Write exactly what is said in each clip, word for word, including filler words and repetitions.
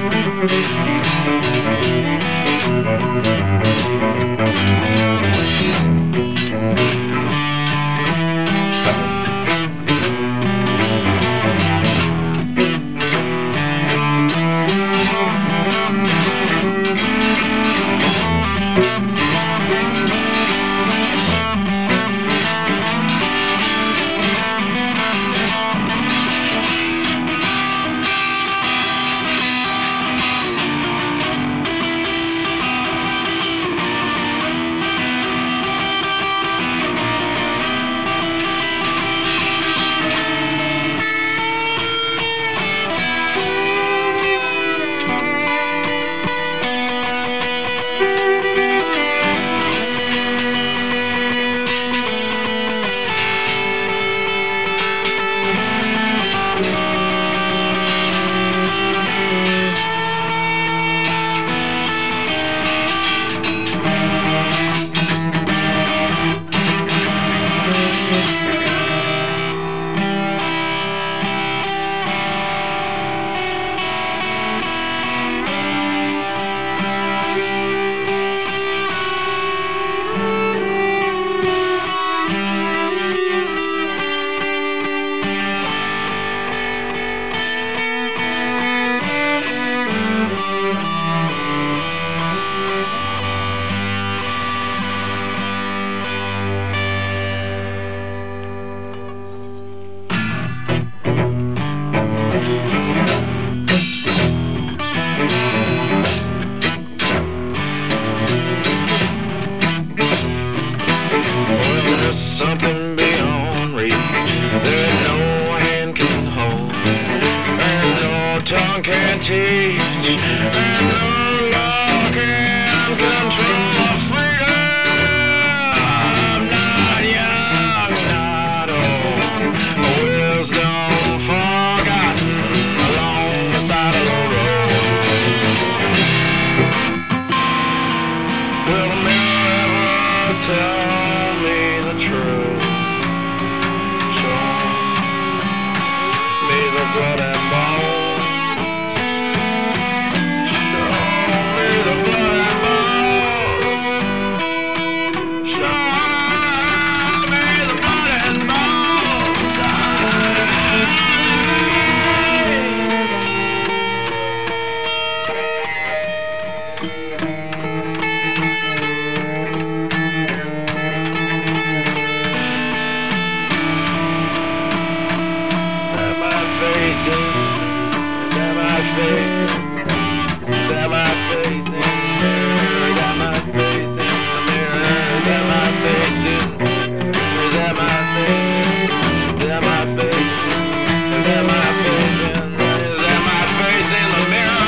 Something beyond reach that no hand can hold, and no tongue can teach, and no law can control freedom. Not young, not old, wisdom forgotten along the side of the road. Will the mirror ever tell me the truth? Blood and bones. Show me the blood and bones. Show me the blood and bones. Am I facing? Am I facing? Am I facing? Am I facing the mirror? Am I facing? Am I facing? Am I facing? Am I facing? Am I facing the mirror?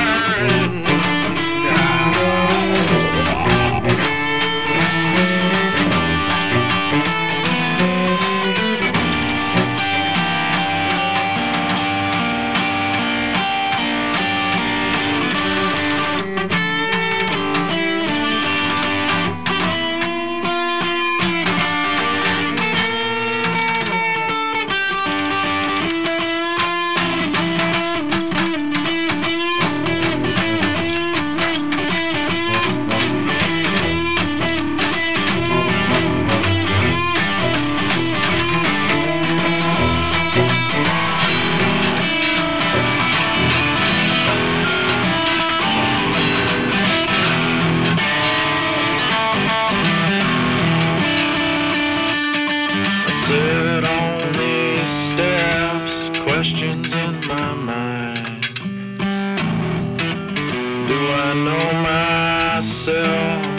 Sit on these steps, questions in my mind. Do I know myself?